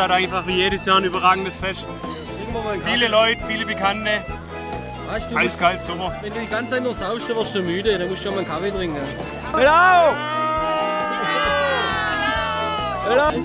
Asumstadt einfach wie jedes Jahr ein überragendes Fest. Viele Leute, viele Bekannte. Weißt du, Eiskalt, Sommer. wenn du die ganze Zeit nur saust, dann wirst du müde, dann musst du schon mal einen Kaffee trinken. Hello! Hello!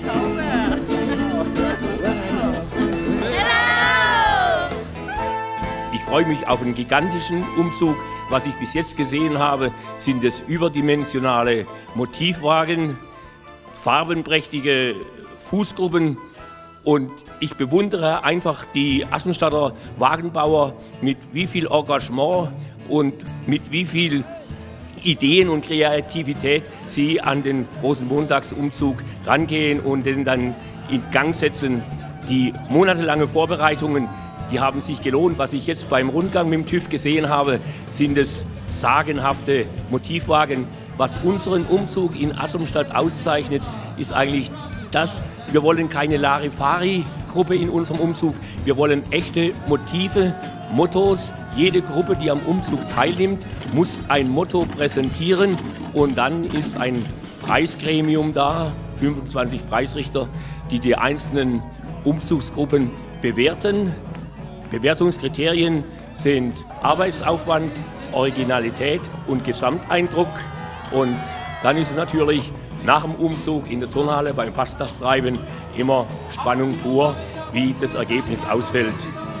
Ich freue mich auf einen gigantischen Umzug. Was ich bis jetzt gesehen habe, sind es überdimensionale Motivwagen, farbenprächtige Fußgruppen. Und ich bewundere einfach die Asumstadter Wagenbauer, mit wie viel Engagement und mit wie viel Ideen und Kreativität sie an den großen Montagsumzug rangehen und den dann in Gang setzen. Die monatelange Vorbereitungen, die haben sich gelohnt. Was ich jetzt beim Rundgang mit dem TÜV gesehen habe, sind es sagenhafte Motivwagen. Was unseren Umzug in Asumstadt auszeichnet, ist eigentlich das: Wir wollen keine Larifari-Gruppe in unserem Umzug. Wir wollen echte Motive, Mottos. Jede Gruppe, die am Umzug teilnimmt, muss ein Motto präsentieren. Und dann ist ein Preisgremium da, 25 Preisrichter, die die einzelnen Umzugsgruppen bewerten. Bewertungskriterien sind Arbeitsaufwand, Originalität und Gesamteindruck. Und dann ist es natürlich nach dem Umzug in der Turnhalle beim Fastnachtstreiben immer Spannung pur, wie das Ergebnis ausfällt.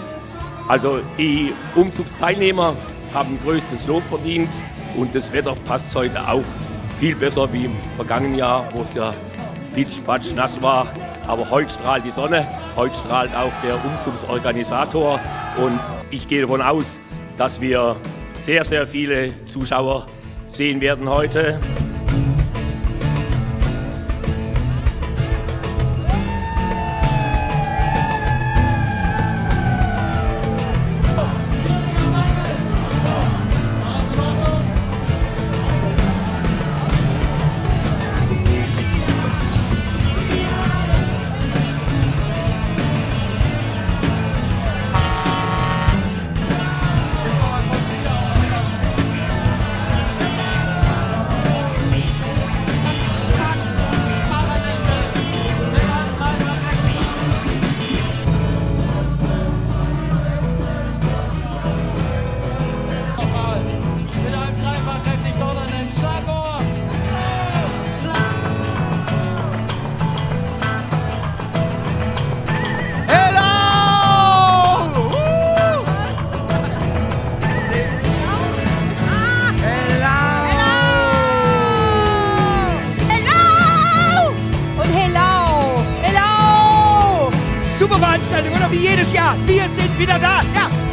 Also die Umzugsteilnehmer haben größtes Lob verdient und das Wetter passt heute auch viel besser wie im vergangenen Jahr, wo es ja pitsch, patsch, nass war. Aber heute strahlt die Sonne, heute strahlt auch der Umzugsorganisator und ich gehe davon aus, dass wir sehr, sehr viele Zuschauer sehen werden heute. Super Veranstaltung, oder wie jedes Jahr. Wir sind wieder da. Ja.